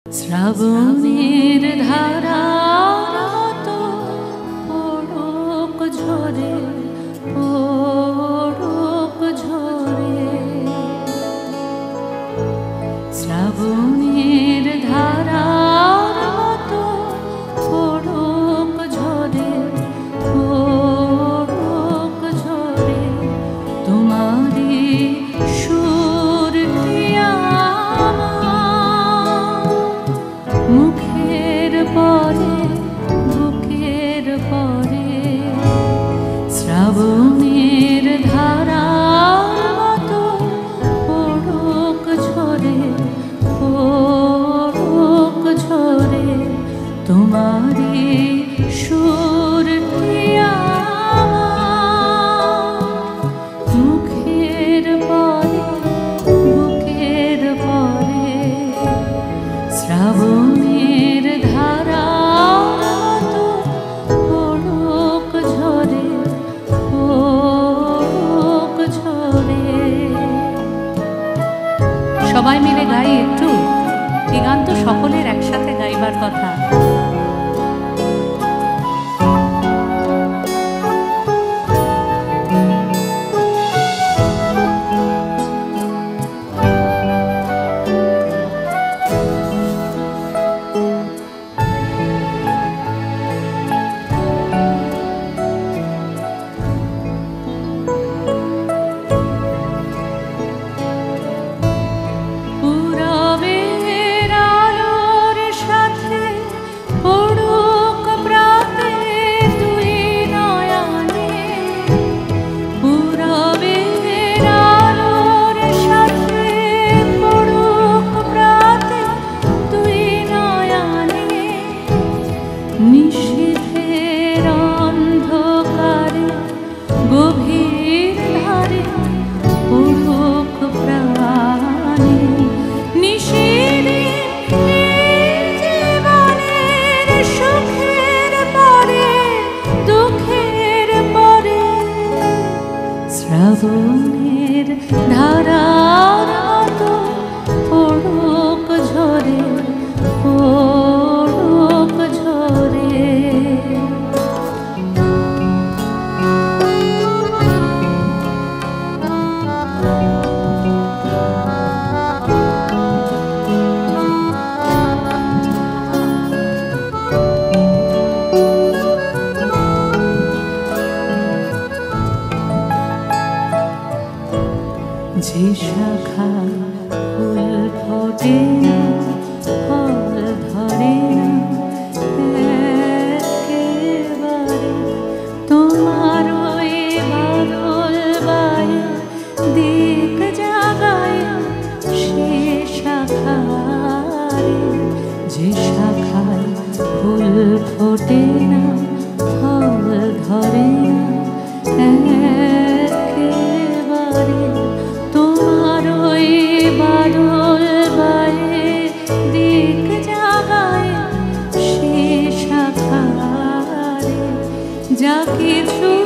শ্রাবণের ধারা তো পড়ুক ঝরে পড়ুক ঝরে, শ্রাবণের ধারা তো পড়ুক ঝরে পড়ুক ঝরে, তোমারি মুখের পরে বুকের পরে, শ্রাবণের ধারার মতো পড়ুক ঝরে পড়ুক ঝরে, তোমারি সুরটি আমার মুখের পরে বুকের পরে, শ্রাবণের ধারার মতো পড়ুক ঝরে পড়ুক ঝরে। সবাই মিলে গাই একটু, এই গান তো সকলের একসাথে গাইবার কথা। নিশীথের অন্ধকারে গভীর ধারে পড়ুক প্রাণে, জীবনের সুখের পরে দুঃখের পরে, শ্রাবণের ধারার মতো পড়ুক ঝরে পড়ুক ঝরে। যে শাখায় ফুল ফোটে না ফল ধরে না একেবারে, তোমার ওই বাদল বায়া দিক জাগায় সে শাখায়, যে শাখায় ফুল ফোটে না ফল ধরে না একেবারে, তোমার ওই বাদল বায়ে দিক জাগায় সে শাখায়, যা কিছু